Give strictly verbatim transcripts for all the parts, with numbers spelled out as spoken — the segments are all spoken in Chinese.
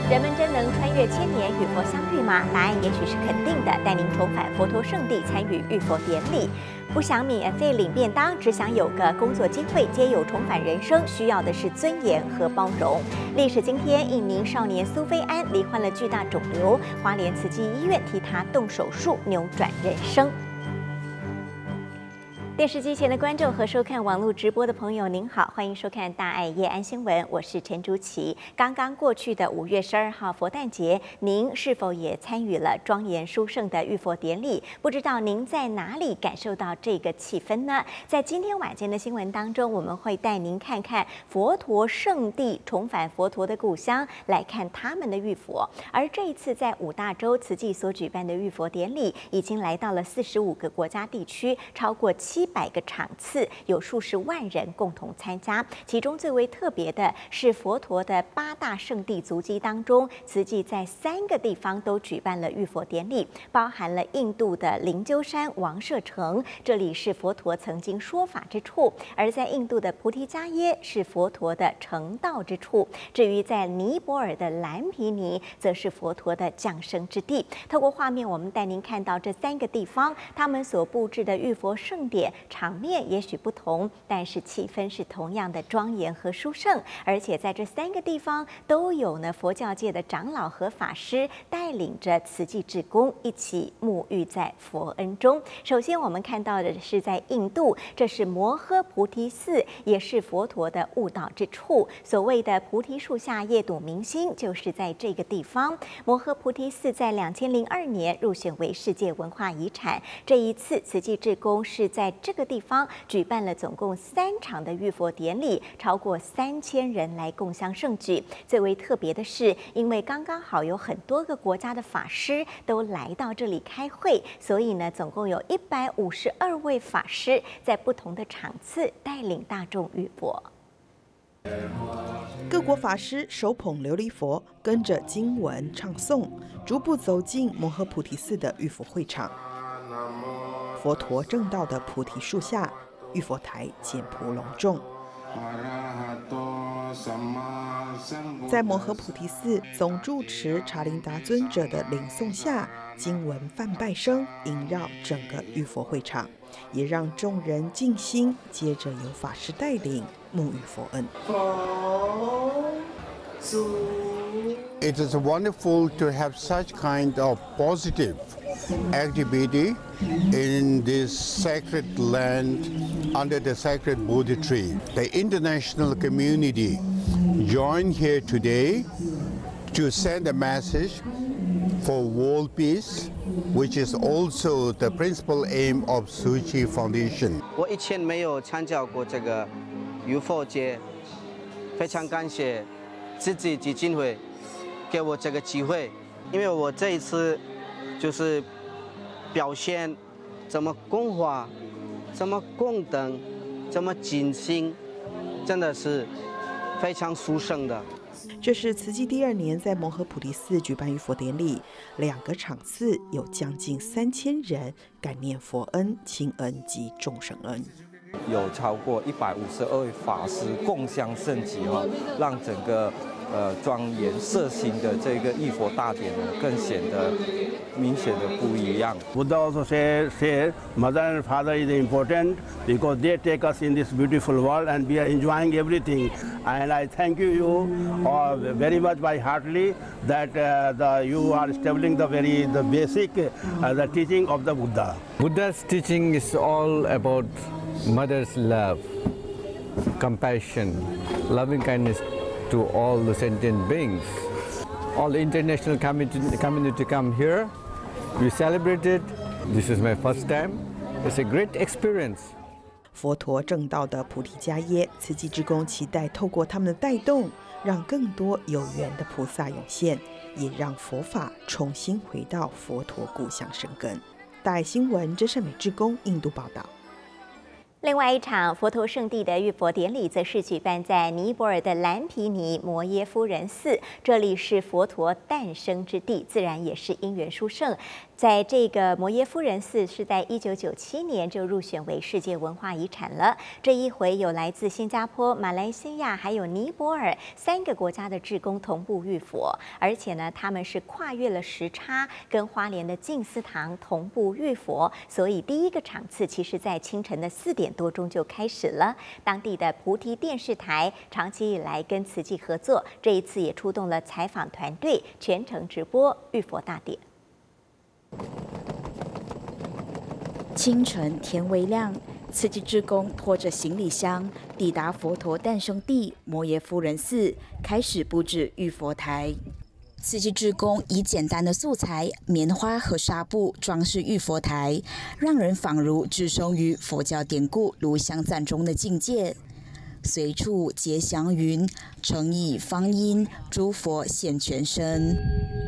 人们真能穿越千年与佛相遇吗？答案也许是肯定的。带您重返佛陀圣地，参与浴佛典礼。不想免费领便当，只想有个工作机会，皆有重返人生，需要的是尊严和包容。历史今天，印尼少年苏菲安罹患了巨大肿瘤，花莲慈济医院替他动手术，扭转人生。电视机前的观众和收看网络直播的朋友，您好，欢迎收看大爱夜安新闻，我是陈竹琪。刚刚过去的五月十二号佛诞节，您是否也参与了庄严殊胜的浴佛典礼？不知道您在哪里感受到这个气氛呢？在今天晚间的新闻当中，我们会带您看看佛陀圣地，重返佛陀的故乡，来看他们的浴佛。而这一次在五大洲慈济所举办的浴佛典礼，已经来到了四十五个国家地区，超过七百个场次，有数十万人共同参加。其中最为特别的是，佛陀的八大圣地足迹当中，慈济在三个地方都举办了浴佛典礼，包含了印度的灵鹫山王舍城，这里是佛陀曾经说法之处；而在印度的菩提伽耶是佛陀的成道之处。至于在尼泊尔的蓝毗尼，则是佛陀的降生之地。透过画面，我们带您看到这三个地方，他们所布置的浴佛盛典，场面也许不同，但是气氛是同样的庄严和殊胜。而且在这三个地方都有呢佛教界的长老和法师带领着慈济志工一起沐浴在佛恩中。首先我们看到的是在印度，这是摩诃菩提寺，也是佛陀的悟道之处。所谓的菩提树下夜睹明星，就是在这个地方。摩诃菩提寺在两千零二年入选为世界文化遗产。这一次慈济志工是在这个地方举办了总共三场的浴佛典礼，超过三千人来共襄盛举。最为特别的是，因为刚刚好有很多个国家的法师都来到这里开会，所以呢，总共有一百五十二位法师在不同的场次带领大众浴佛。 各国法师手捧琉璃佛，跟着经文唱诵，逐步走进摩诃菩提寺的浴佛会场。佛陀正道的菩提树下，浴佛台简朴隆重。在摩诃菩提寺总住持查林达尊者的领诵下，经文梵拜声萦绕整个浴佛会场，也让众人静心。接着由法师带领沐浴佛恩。 It is wonderful to have such kind of positive activity in this sacred land under the sacred Bodhi tree. The international community joined here today to send a message for world peace, which is also the principal aim of Tzu Chi Foundation. 我以前没有参加过这个浴佛节，非常感谢慈济基金会给我这个机会，因为我这一次就是表现怎么供花，怎么供灯，怎么静心，真的是非常殊胜的。 这是慈济第二年在摩诃菩提寺举办浴佛典礼，两个场次有将近三千人感念佛恩、亲恩及众生恩。 有超过一百五十二位法师共襄盛举哈，让整个呃庄严摄心的这个浴佛大典呢，更显得明显的不一样。 Buddha also say, say mother and father is important because they take us in this beautiful world and we are enjoying everything. And I thank you, you all very much by heartily that uh, the, you are establishing the very the basic uh, the teaching of the Buddha. Buddha's teaching is all about mother's love, compassion, loving kindness to all the sentient beings. All the international community, community come here. We celebrated. This is my first time. It's a great experience. 佛陀正道的菩提伽耶，慈济志工期待透过他们的带动，让更多有缘的菩萨涌现，也让佛法重新回到佛陀故乡生根。大爱新闻真善美志工印度报道。 另外一场佛陀圣地的浴佛典礼，则是举办在尼泊尔的蓝毗尼摩耶夫人寺。这里是佛陀诞生之地，自然也是因缘殊胜。 在这个摩耶夫人寺是在一九九七年就入选为世界文化遗产了。这一回有来自新加坡、马来西亚还有尼泊尔三个国家的志工同步浴佛，而且呢，他们是跨越了时差，跟花莲的静思堂同步浴佛。所以第一个场次其实在清晨的四点多钟就开始了。当地的菩提电视台长期以来跟慈济合作，这一次也出动了采访团队，全程直播浴佛大典。 清晨天微亮，慈济志工拖着行李箱抵达佛陀诞生地摩耶夫人寺，开始布置浴佛台。慈济志工以简单的素材棉花和纱布装饰浴佛台，让人仿如置身于佛教典故炉香赞中的境界。随处结祥云，诚意方音，诸佛现全身。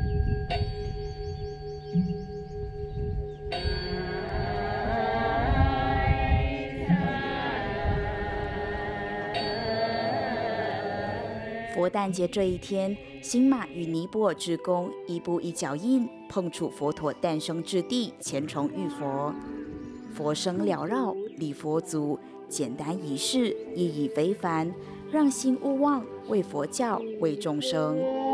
佛诞节这一天，新马与尼泊尔志工一步一脚印，碰触佛陀诞生之地，虔诚浴佛。佛声缭绕，礼佛足，简单仪式，意义非凡，让心勿忘，为佛教，为众生。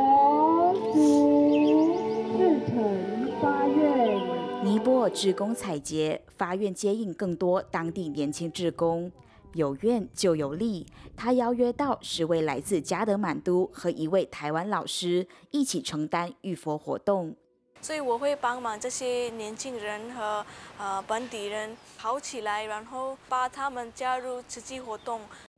至诚发愿。尼泊尔志工采节发愿接应更多当地年轻志工。有愿就有利，他邀约到十位来自加德满都和一位台湾老师一起承担浴佛活动。 所以我会帮忙这些年轻人和呃本地人好起来，然后把他们加入慈济活动。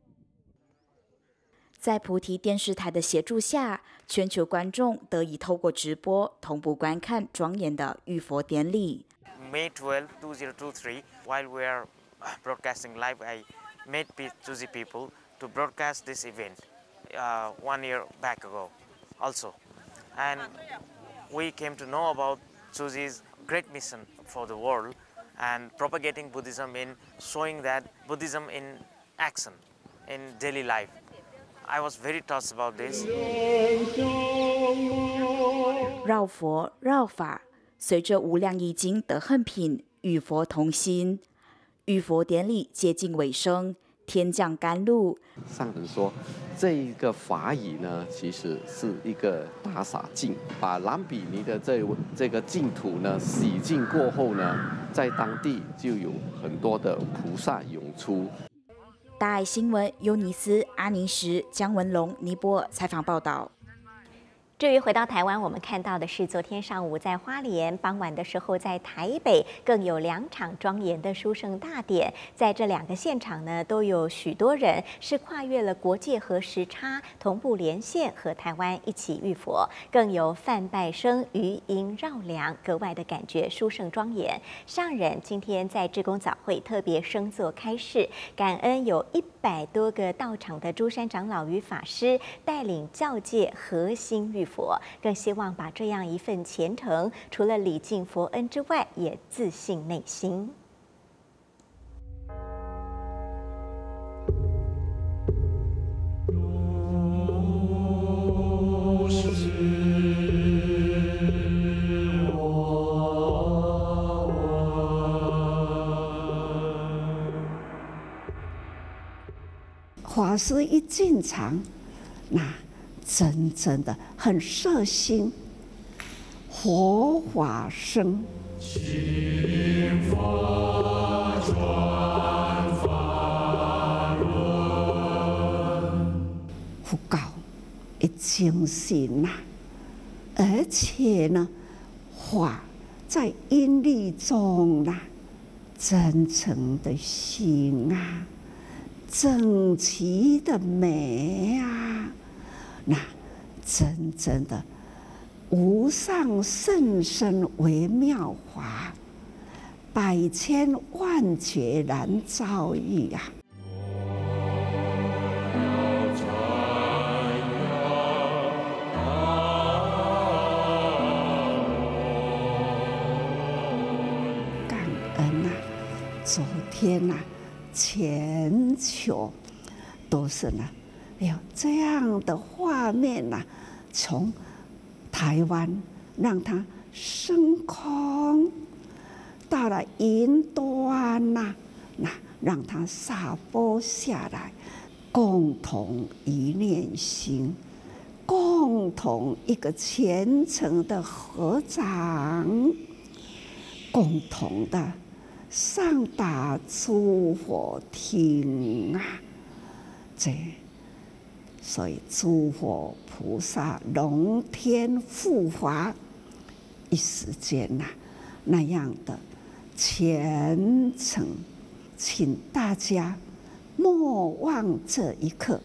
在菩提电视台的协助下，全球观众得以透过直播同步观看庄严的浴佛典礼。 May twelfth, two thousand twenty-three, while we are broadcasting live, I met Tzuchi people to broadcast this event uh, one year back ago also. And we came to know about Tzuchi's great mission for the world and propagating Buddhism in showing that Buddhism in action, in daily life. I was very touched about this. 绕佛绕法，随着无量易经德恨品，与佛同心。浴佛典礼接近尾声，天降甘露。 上人说，这一个法语呢，其实是一个大洒净，把兰比尼的这这个净土呢洗净过后呢，在当地就有很多的菩萨涌出。 大爱新闻尤尼斯、阿尼什、姜文龙、尼泊尔采访报道。 至于回到台湾，我们看到的是昨天上午在花莲，傍晚的时候在台北，更有两场庄严的殊胜大典。在这两个现场呢，都有许多人是跨越了国界和时差，同步连线和台湾一起浴佛，更有梵拜声、余音绕梁，格外的感觉殊胜庄严。上人今天在志工早会特别升座开示，感恩有一百多个到场的诸山长老与法师带领教界核心浴佛，更希望把这样一份虔诚，除了礼敬佛恩之外，也自信内心。 法师一进场，那真正的很摄心，佛法僧。佛教一精神呐，而且呢，法在因力中啦，真诚的心啊。整齐的美啊，那真正的无上甚深微妙法，百千万劫难遭遇啊！感恩啊，昨天啊。全球都是呢，有这样的画面呐、啊，从台湾让它升空，到了云端呐、啊，那让它洒播下来，共同一念心，共同一个虔诚的合掌，共同的上达诸佛听啊，这。所以，诸佛菩萨龙天护法，一时间呐、啊，那样的虔诚，请大家莫忘这一刻，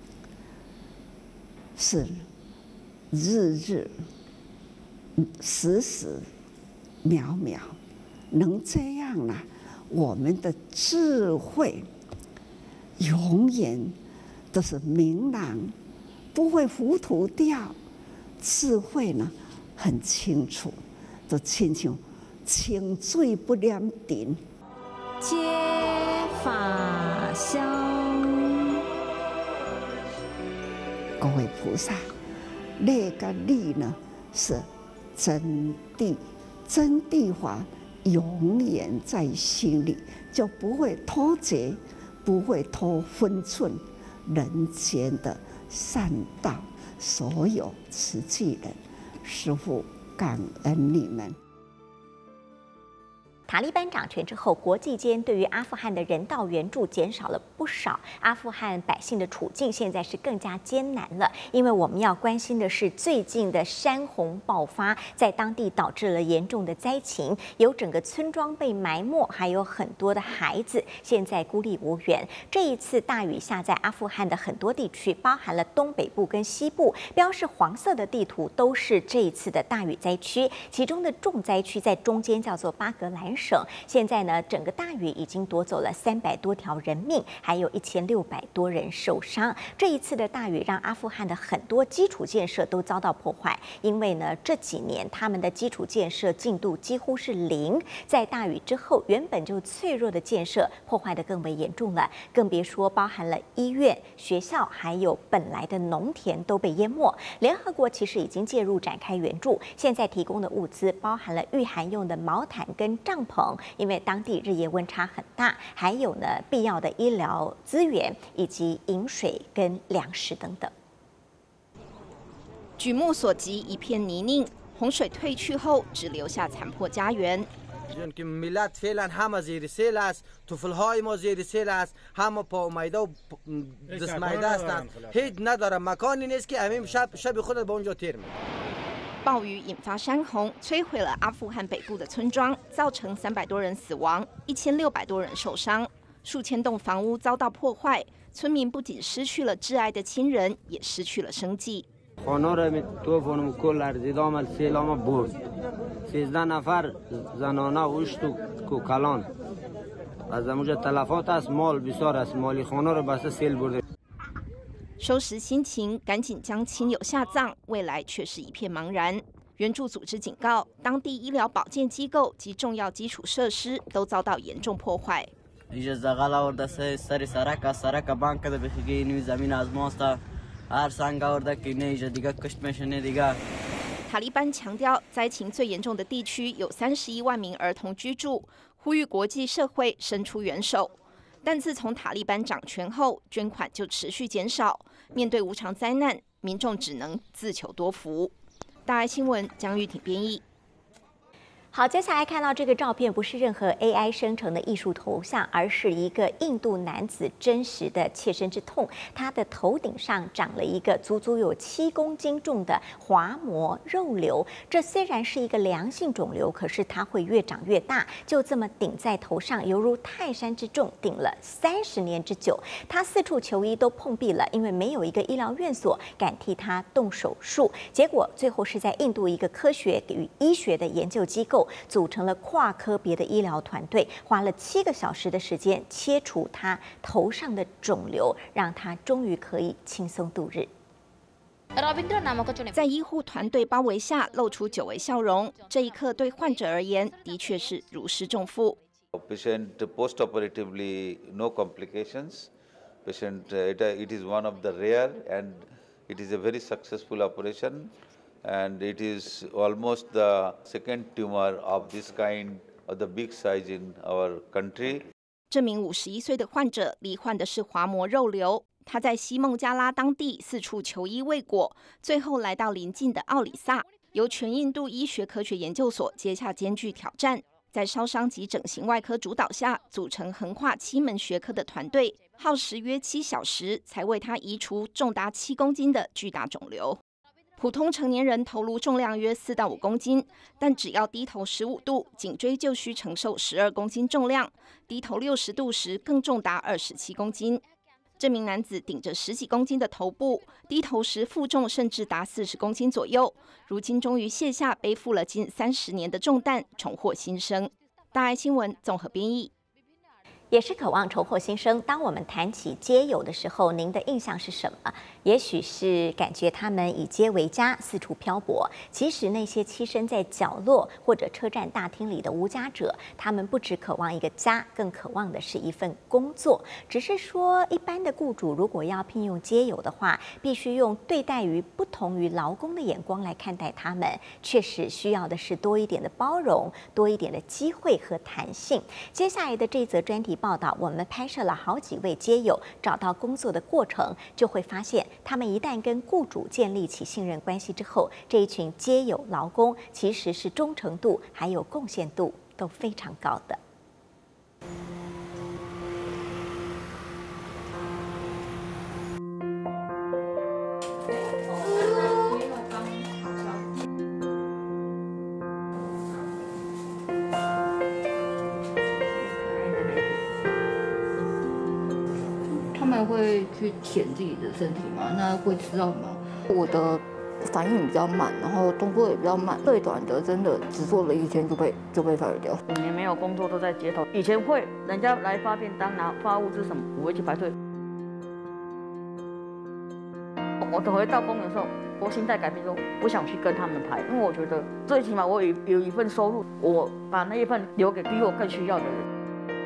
是日日、时时、秒秒，能这样呢、啊，我们的智慧永远都是明朗，不会糊涂掉。智慧呢，很清楚，都亲像清水不染尘。 接法香， 各位菩萨，那个力呢是真谛，真谛法永远在心里，就不会脱节，不会脱分寸。人间的善道，所有慈济人，师父感恩你们。 塔利班掌权之后，国际间对于阿富汗的人道援助减少了不少，阿富汗百姓的处境现在是更加艰难了。因为我们要关心的是最近的山洪爆发，在当地导致了严重的灾情，有整个村庄被埋没，还有很多的孩子现在孤立无援。这一次大雨下在阿富汗的很多地区，包含了东北部跟西部，标示黄色的地图都是这一次的大雨灾区，其中的重灾区在中间，叫做巴格兰省。现在呢，整个大雨已经夺走了三百多条人命，还有一千六百多人受伤。这一次的大雨让阿富汗的很多基础建设都遭到破坏，因为呢这几年他们的基础建设进度几乎是零，在大雨之后，原本就脆弱的建设破坏得更为严重了，更别说包含了医院、学校，还有本来的农田都被淹没。联合国其实已经介入展开援助，现在提供的物资包含了御寒用的毛毯跟帐篷，因为当地日夜温差很大，还有呢必要的医疗资源以及饮水跟粮食等等。 举目所及，一片泥泞，洪水退去后，只留下残破家园。 چون که ملت فعلا همه زیر سیل است، طفلهای ما زیر سیل است، همه پا امیده و دستمیده هستند، هیچ نداره مکانی نیست که همین شب شب خود به اونجا تیر میکنه。 暴雨引发山洪，摧毁了阿富汗北部的村庄，造成三百多人死亡，一千六百多人受伤，数千栋房屋遭到破坏，村民不仅失去了挚爱的亲人，也失去了生计。 خانه را توفان کل ارزید آمد سیلام برد سیزده نفر زنانه اوشت و کلان از اونجا تلفات است مال بسیار است مالی خانه را بسته سیل برده。 收拾心情，赶紧将亲友下葬，未来却是一片茫然。援助组织警告，当地医疗保健机构及重要基础设施都遭到严重破坏。塔利班强调，灾情最严重的地区有三十一万名儿童居住，呼吁国际社会伸出援手。但自从塔利班掌权后，捐款就持续减少。面对无常灾难，民众只能自求多福。大爱新闻江玉婷编译。 好，接下来看到这个照片，不是任何 A I 生成的艺术头像，而是一个印度男子真实的切身之痛。他的头顶上长了一个足足有七公斤重的滑膜肉瘤。这虽然是一个良性肿瘤，可是它会越长越大，就这么顶在头上，犹如泰山之重，顶了三十年之久。他四处求医都碰壁了，因为没有一个医疗院所敢替他动手术。结果最后是在印度一个科学与医学的研究机构。组成了跨科别的医疗团队，花了七个小时的时间切除他头上的肿瘤，让他终于可以轻松度日。 在医护团队包围下，露出久违笑容。这一刻对患者而言，的确是如释重负。 Patient post-operatively no complications. Patient it it is one of the rare and it is a very successful operation. and it is almost the second tumor of this kind of the big size in our country. 这名五十一岁的患者罹患的是滑膜肉瘤，他在西孟加拉当地四处求医未果，最后来到邻近的奥里萨，由全印度医学科学研究所接下艰巨挑战，在烧伤及整形外科主导下，组成横跨七门学科的团队，耗时约七小时才为他移除重达七公斤的巨大肿瘤。普通成年人头颅重量约四到五公斤，但只要低头十五度，颈椎就需承受十二公斤重量；低头六十度时，更重达二十七公斤。这名男子顶着十几公斤的头部，低头时负重甚至达四十公斤左右。如今终于卸下背负了近三十年的重担，重获新生。大爱新闻综合编译。 也是渴望重获新生。当我们谈起街友的时候，您的印象是什么？也许是感觉他们以街为家，四处漂泊。其实那些栖身在角落或者车站大厅里的无家者，他们不只渴望一个家，更渴望的是一份工作。只是说，一般的雇主如果要聘用街友的话，必须用对待于不同于劳工的眼光来看待他们。确实需要的是多一点的包容，多一点的机会和弹性。接下来的这则专题报道，我们拍摄了好几位街友找到工作的过程，就会发现，他们一旦跟雇主建立起信任关系之后，这一群街友劳工其实是忠诚度还有贡献度都非常高的。 他们会去舔自己的身体吗？那会知道吗？我的反应比较慢，然后动作也比较慢，最短的真的只做了一天就被就被 fire 掉。 五年没有工作，都在街头。以前会人家来发便当、拿发物资什么，我会去排队。我等回到公园的时候，我心态改变说，不想去跟他们排，因为我觉得最起码我有有一份收入，我把那一份留给比我更需要的人。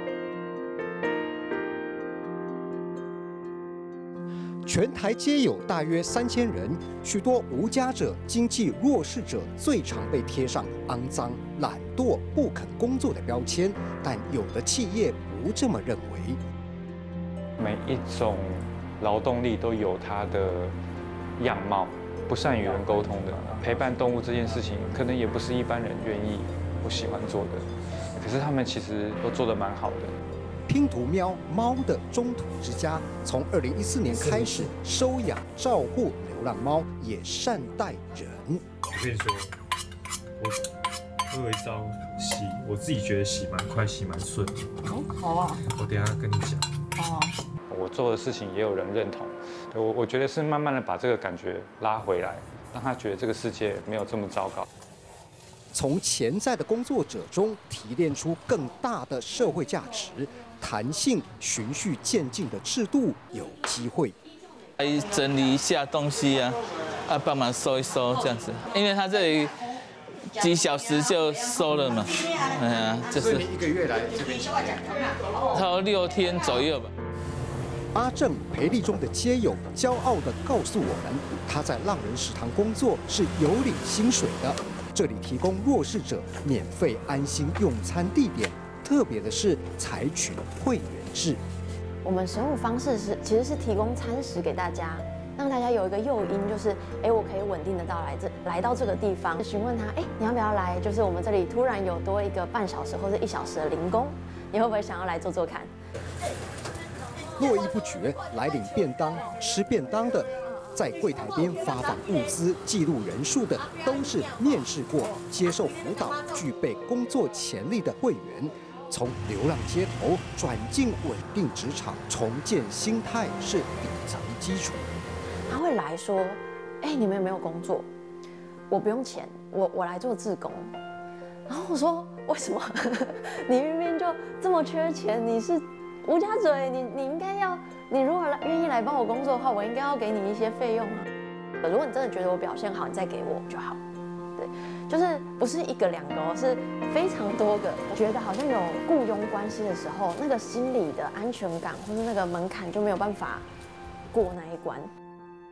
全台街友大约三千人，许多无家者、经济弱势者最常被贴上肮脏、懒惰、不肯工作的标签，但有的企业不这么认为。 每一种劳动力都有它的样貌，不善与人沟通的，陪伴动物这件事情，可能也不是一般人愿意或喜欢做的，可是他们其实都做得蛮好的。 拼图喵猫的中途之家，从二零一四年开始收养照顾流浪猫，也善待人。 我跟你说，我我有一招洗，我自己觉得洗蛮快，洗蛮顺的。 哦，好啊， 我等一下跟你讲。 好。 我做的事情也有人认同，我我觉得是慢慢的把这个感觉拉回来，让他觉得这个世界没有这么糟糕。 从潜在的工作者中提炼出更大的社会价值。弹性、循序渐进的制度有机会。 来整理一下东西啊，啊，帮忙收一收这样子，因为他这里几小时就收了嘛，哎呀，就是。所以你一个月来这边几天？差不多六天左右吧。 阿正培力中的街友骄傲地告诉我们，他在浪人食堂工作是有领薪水的，这里提供弱势者免费安心用餐地点。特别的是，采取会员制。 我们食物方式是其实是提供餐食给大家，让大家有一个诱因，就是哎，我可以稳定的到来这来到这个地方，询问他，哎，你要不要来？就是我们这里突然有多一个半小时或者一小时的零工，你会不会想要来做做看？ 络绎不绝来领便当、吃便当的。在柜台边发放物资、记录人数的，都是面试过、接受辅导、具备工作潜力的会员。从流浪街头转进稳定职场，重建心态是底层基础。 他会来说：“哎，你们有没有工作？我不用钱，我我来做志工。”然后我说：“为什么？你明明就这么缺钱，你是无家者，你你应该要。”你如果来愿意来帮我工作的话，我应该要给你一些费用啊。如果你真的觉得我表现好，你再给我就好。对，就是不是一个两个哦，是非常多个。觉得好像有雇佣关系的时候，那个心理的安全感或是那个门槛就没有办法过那一关。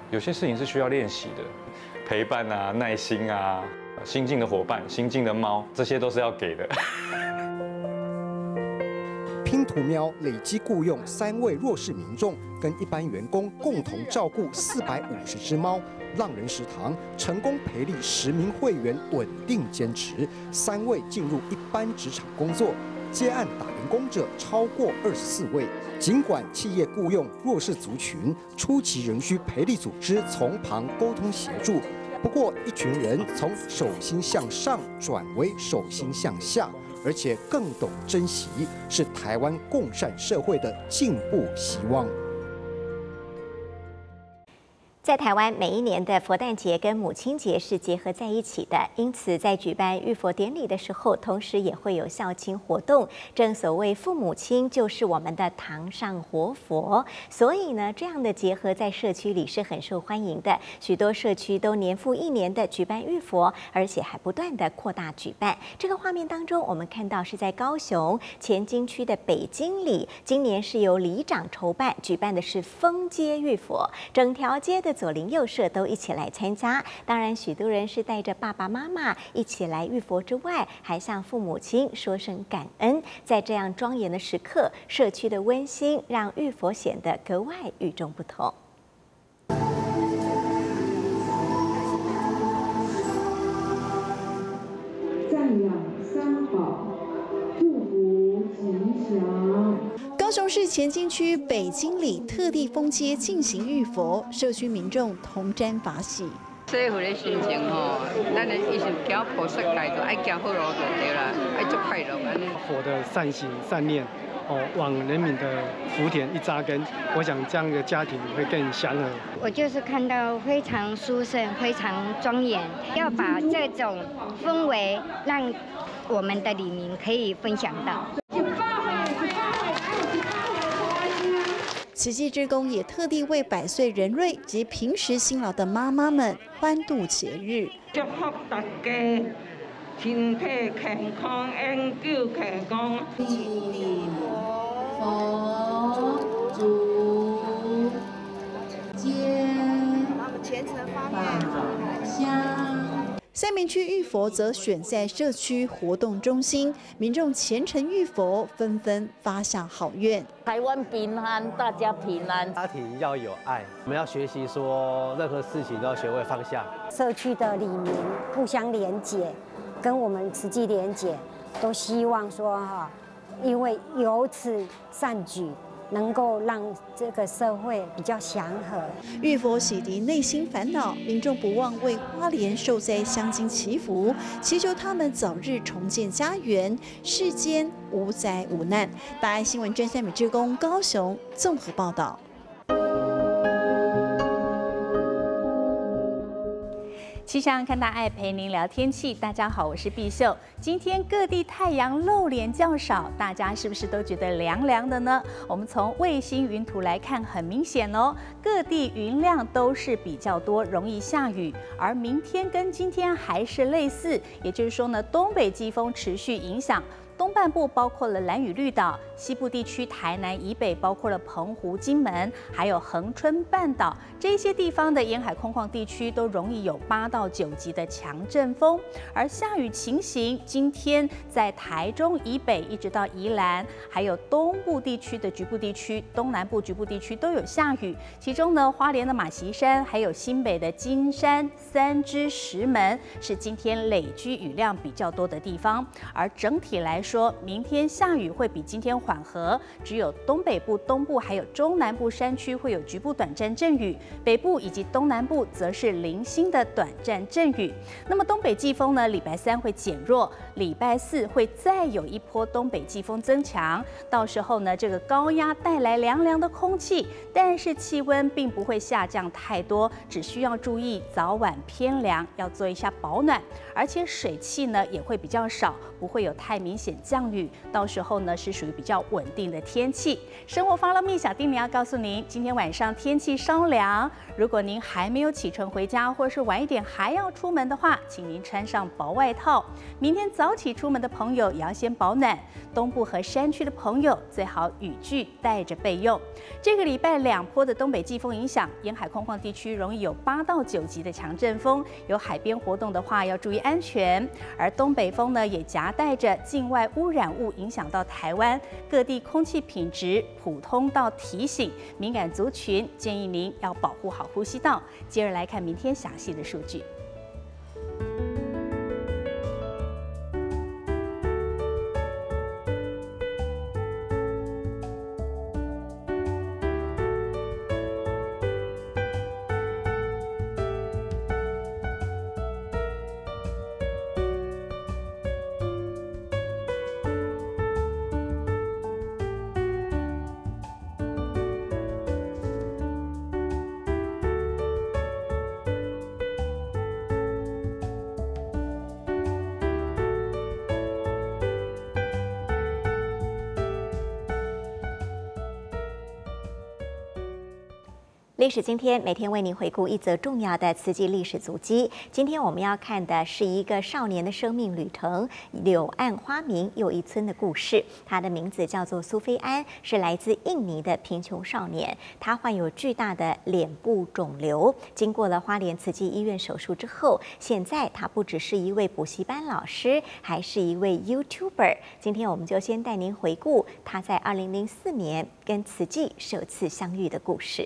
有些事情是需要练习的，陪伴啊、耐心啊、新进的伙伴、新进的猫，这些都是要给的。 拼图喵累计雇佣三位弱势民众，跟一般员工共同照顾四百五十只猫。浪人食堂成功培力十名会员，稳定坚持，三位进入一般职场工作，接案打零工者超过二十四位。尽管企业雇佣弱势族群，初期仍需培力组织从旁沟通协助。不过，一群人从手心向上转为手心向下，而且更懂珍惜，是台湾共善社会的进步希望。 在台湾，每一年的佛诞节跟母亲节是结合在一起的，因此在举办浴佛典礼的时候，同时也会有孝亲活动。正所谓父母亲就是我们的堂上活佛，所以呢，这样的结合在社区里是很受欢迎的。许多社区都年复一年的举办浴佛，而且还不断的扩大举办。这个画面当中，我们看到是在高雄前金区的北京里，今年是由里长筹办，举办的是封街浴佛，整条街的左邻右舍都一起来参加，当然许多人是带着爸爸妈妈一起来浴佛之外，还向父母亲说声感恩。在这样庄严的时刻，社区的温馨让浴佛显得格外与众不同。 赞扬三宝，祝福吉祥。 高雄市前金区北京里特地封街进行浴佛，社区民众同沾法喜。 师傅的心情吼，咱的意思行菩萨界就爱行好路就对啦，爱做快乐安尼。 佛的善行善念，哦，往人民的福田一扎根，我想这样的家庭会更祥和。 我就是看到非常殊胜、非常庄严，要把这种氛围让我们的里民可以分享到。 慈济志工也特地为百岁人瑞及平时辛劳的妈妈们欢度节日。 祝福大家身体健康，永久健康。 佛祖间法香。 三明区浴佛则选在社区活动中心，民众虔诚浴佛，纷纷发下好愿。 台湾平安，大家平安。 家庭要有爱，我们要学习说，任何事情都要学会放下。 社区的里民互相连结，跟我们慈济连结，都希望说哈，因为有此善举，能够让这个社会比较祥和。 浴佛洗涤内心烦恼，民众不忘为花莲受灾乡亲祈福，祈求他们早日重建家园，世间无灾无难。大爱新闻专三美志工高雄综合报道。 气象看大爱陪您聊天气，大家好，我是碧秀。今天各地太阳露脸较少，大家是不是都觉得凉凉的呢？我们从卫星云图来看，很明显哦，各地云量都是比较多，容易下雨。而明天跟今天还是类似，也就是说呢，东北季风持续影响。东半部包括了兰屿绿岛，西部地区台南以北包括了澎湖、金门，还有恒春半岛这些地方的沿海空旷地区都容易有八到九级的强阵风。而下雨情形，今天在台中以北一直到宜兰，还有东部地区的局部地区、东南部局部地区都有下雨。其中呢，花莲的马锡山，还有新北的金山、三芝、石门是今天累积雨量比较多的地方。而整体来说，说明天下雨会比今天缓和，只有东北部、东部还有中南部山区会有局部短暂阵雨，北部以及东南部则是零星的短暂阵雨。那么东北季风呢，礼拜三会减弱，礼拜四会再有一波东北季风增强，到时候呢，这个高压带来凉凉的空气，但是气温并不会下降太多，只需要注意早晚偏凉，要做一下保暖，而且水汽呢也会比较少，不会有太明显降雨，到时候呢是属于比较稳定的天气。生活 Follow Me 小叮咛要告诉您，今天晚上天气稍凉，如果您还没有启程回家，或是晚一点还要出门的话，请您穿上薄外套。明天早起出门的朋友也要先保暖，东部和山区的朋友最好雨具带着备用。这个礼拜两波的东北季风影响，沿海空旷地区容易有八到九级的强阵风，有海边活动的话要注意安全。而东北风呢，也夹带着境外污染物影响到台湾，各地空气品质普通到提醒敏感族群，建议您要保护好呼吸道。接着来看明天详细的数据。历史今天每天为您回顾一则重要的慈济历史足迹。今天我们要看的是一个少年的生命旅程——柳暗花明又一村的故事。他的名字叫做苏菲安，是来自印尼的贫穷少年。他患有巨大的脸部肿瘤，经过了花莲慈济医院手术之后，现在他不只是一位补习班老师，还是一位 YouTuber。今天我们就先带您回顾他在二零零四年跟慈济首次相遇的故事。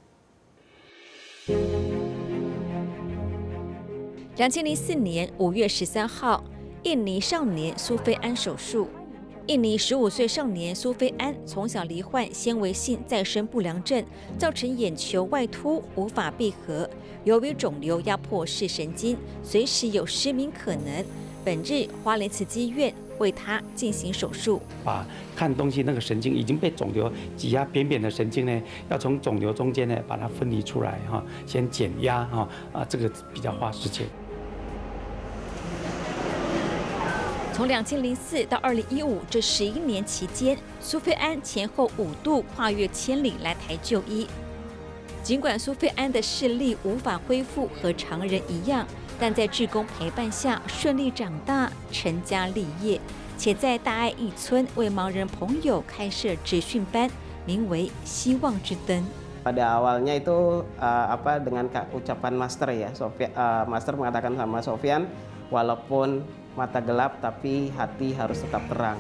两千零四年五月十三号，印尼少年苏菲安手术。印尼十五岁少年苏菲安从小罹患纤维性再生不良症，造成眼球外凸无法闭合，由于肿瘤压迫视神经，随时有失明可能。本日花莲慈济医院为他进行手术， 把看东西那个神经已经被肿瘤挤压扁扁的神经呢，要从肿瘤中间呢把它分离出来哈，先减压哈啊，这个比较花时间。 从两千零四到二零一五这十一年期间，苏菲安前后五度跨越千里来台就医。尽管苏菲安的视力无法恢复和常人一样，但在志工陪伴下顺利长大，成家立业，且在大爱一村为盲人朋友开设职训班，名为希望之灯。 Pada awalnya itu uh, apa dengan ucapan Master ya, Sofian, uh, Master mengatakan sama Sofian, walaupun mata gelap tapi hati harus tetap terang.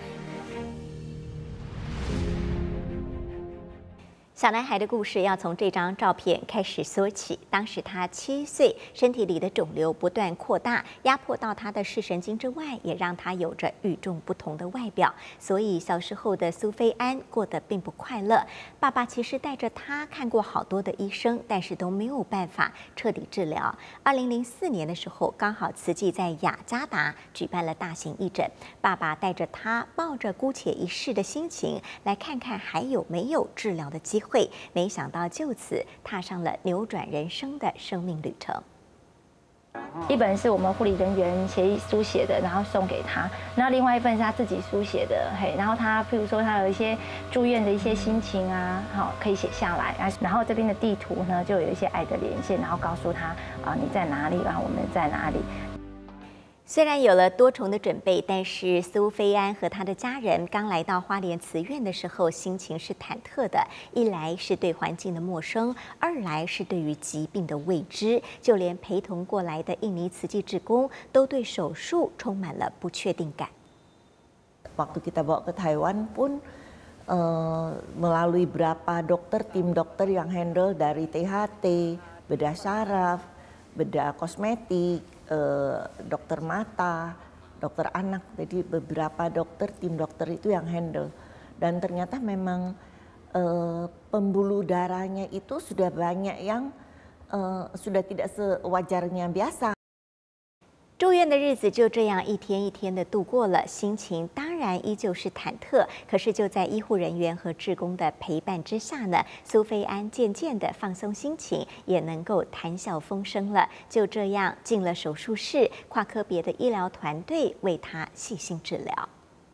小男孩的故事要从这张照片开始说起。当时他七岁，身体里的肿瘤不断扩大，压迫到他的视神经之外，也让他有着与众不同的外表。所以小时候的苏菲安过得并不快乐。爸爸其实带着他看过好多的医生，但是都没有办法彻底治疗。二零零四年的时候，刚好慈济在雅加达举办了大型义诊，爸爸带着他抱着姑且一试的心情，来看看还有没有治疗的机会。没想到就此踏上了扭转人生的生命旅程。 一本是我们护理人员协议书写的，然后送给他；然后另外一份是他自己书写的，嘿，然后他譬如说他有一些住院的一些心情啊，好可以写下来啊。然后这边的地图呢，就有一些爱的连线，然后告诉他啊你在哪里，然后我们在哪里。 虽然有了多重的准备，但是苏菲安和他的家人刚来到花莲慈院的时候，心情是忐忑的。一来是对环境的陌生，二来是对于疾病的未知。就连陪同过来的印尼慈济志工，都对手术充满了不确定感。 Waktu kita bawa ke Taiwan pun uh, melalui berapa dokter, tim dokter yang handle dari T H T, bedah saraf, bedah kosmetik. Uh, dokter mata, dokter anak, jadi beberapa dokter, tim dokter itu yang handle. Dan ternyata memang uh, pembuluh darahnya itu sudah banyak yang uh, sudah tidak sewajarnya biasa. 住院的日子就这样一天一天的度过了，心情当然依旧是忐忑。可是就在医护人员和志工的陪伴之下呢，苏菲安渐渐的放松心情，也能够谈笑风生了。就这样进了手术室，跨科别的医疗团队为他细心治疗。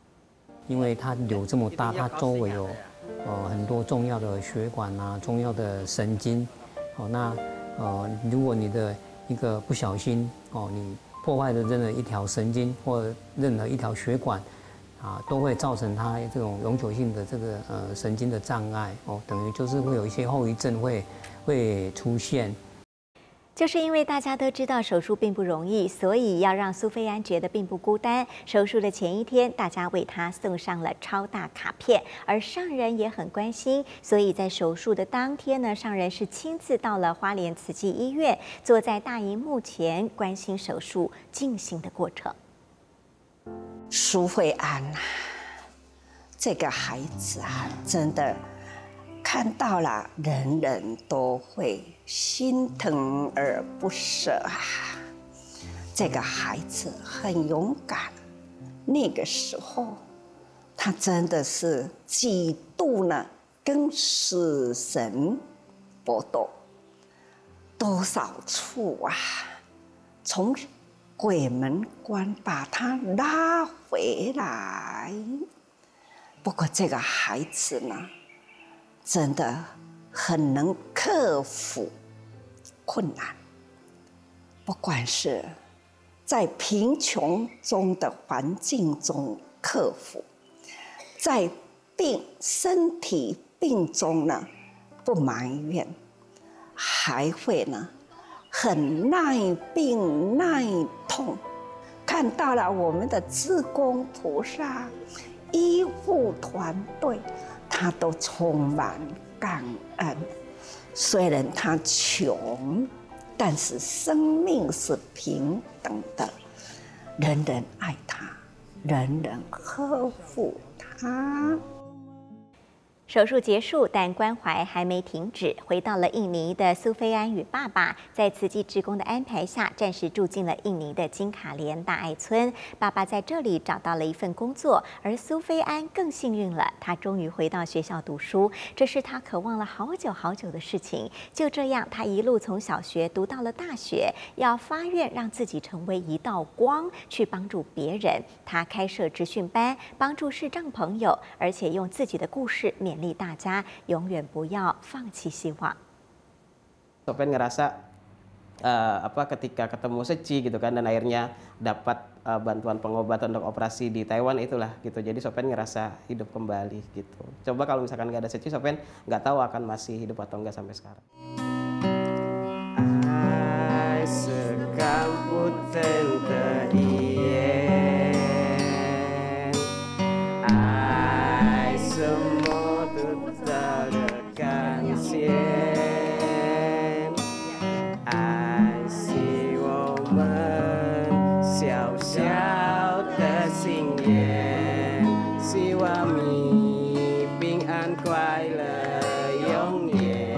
因为它瘤这么大，它周围有呃很多重要的血管啊，重要的神经。哦，那呃，如果你的一个不小心哦，你破坏了任何一条神经或任何一条血管，啊，都会造成它这种永久性的这个呃神经的障碍哦，等于就是会有一些后遗症会会出现。 就是因为大家都知道手术并不容易，所以要让苏菲安觉得并不孤单。手术的前一天，大家为她送上了超大卡片，而上人也很关心，所以在手术的当天呢，上人是亲自到了花莲慈济医院，坐在大荧幕前关心手术进行的过程。 苏慧安啊，这个孩子啊，真的看到了，人人都会心疼而不舍啊。这个孩子很勇敢，那个时候他真的是几度呢跟死神搏斗，多少处啊，从鬼门关把他拉回来。不过这个孩子呢，真的很能克服困难，不管是在贫穷中的环境中克服，在病身体病中呢不埋怨，还会呢很耐病耐痛。看到了我们的志工菩萨、医护团队，他都充满感恩。虽然他穷，但是生命是平等的，人人爱他，人人呵护他。 手术结束，但关怀还没停止。回到了印尼的苏菲安与爸爸，在慈济志工的安排下，暂时住进了印尼的金卡莲大爱村。爸爸在这里找到了一份工作，而苏菲安更幸运了，她终于回到学校读书，这是她渴望了好久好久的事情。就这样，她一路从小学读到了大学，要发愿让自己成为一道光，去帮助别人。她开设职训班，帮助视障朋友，而且用自己的故事勉励大家永远不要放弃希望。 Sofian ngerasa uh, apa ketika ketemu Seci gitu kan, dan akhirnya dapat uh, bantuan pengobatan untuk operasi di Taiwan itulah gitu. Jadi Sofian ngerasa hidup kembali gitu. Coba kalau misalkan nggak ada Seci, Sofian nggak tahu akan masih hidup atau nggak sampai sekarang. Ai sekambut tente ien, ai semua tutarakan sien, ai希望我们小小的心愿，希望你平安快乐永远。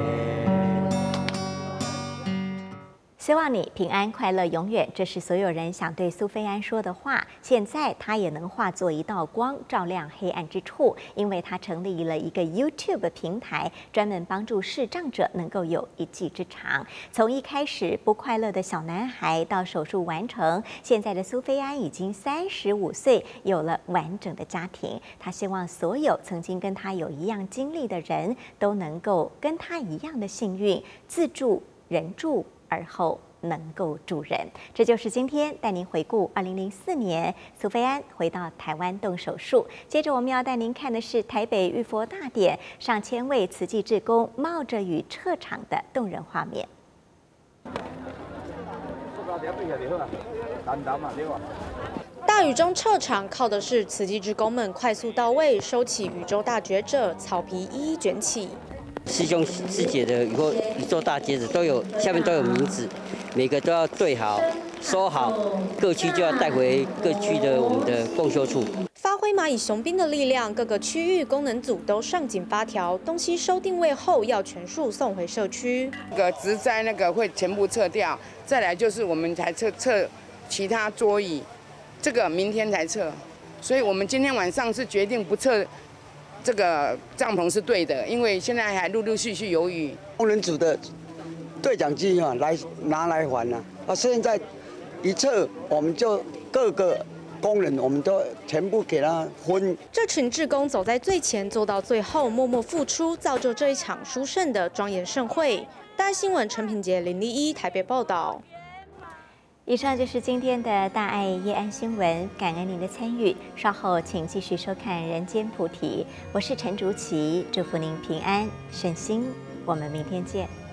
希望你平安快乐永远，这是所有人想对苏菲安说的话。现在她也能化作一道光，照亮黑暗之处，因为她成立了一个 YouTube 平台，专门帮助视障者能够有一技之长。从一开始不快乐的小男孩到手术完成，现在的苏菲安已经三十五岁，有了完整的家庭。她希望所有曾经跟她有一样经历的人都能够跟她一样的幸运，自助人助，而后能够助人。这就是今天带您回顾二零零四年苏菲安回到台湾动手术。接着我们要带您看的是台北浴佛大典，上千位慈济志工冒着雨撤场的动人画面。 大雨中撤场，靠的是慈济志工们快速到位，收起宇宙大觉者，草皮一一卷起。 师兄师姐的以后宇宙大节子都有，下面都有名字，每个都要对好、收好，各区就要带回各区的我们的共修处。 发挥蚂蚁雄兵的力量，各个区域功能组都上紧发条，东西收定位后要全数送回社区。 那个植栽那个会全部撤掉，再来就是我们才撤撤其他桌椅，这个明天才撤，所以我们今天晚上是决定不撤。这个帐篷是对的，因为现在还陆陆续续有雨。 工人组的对讲机啊，来拿来还了啊。现在一撤，我们就各个工人，我们都全部给他分。 这群志工走在最前，做到最后，默默付出，造就这一场殊胜的庄严盛会。大爱新闻陈品杰、林立一台北报道。 以上就是今天的大爱夜安新闻，感恩您的参与。稍后请继续收看《人间菩提》，我是陈竹琪，祝福您平安顺心。我们明天见。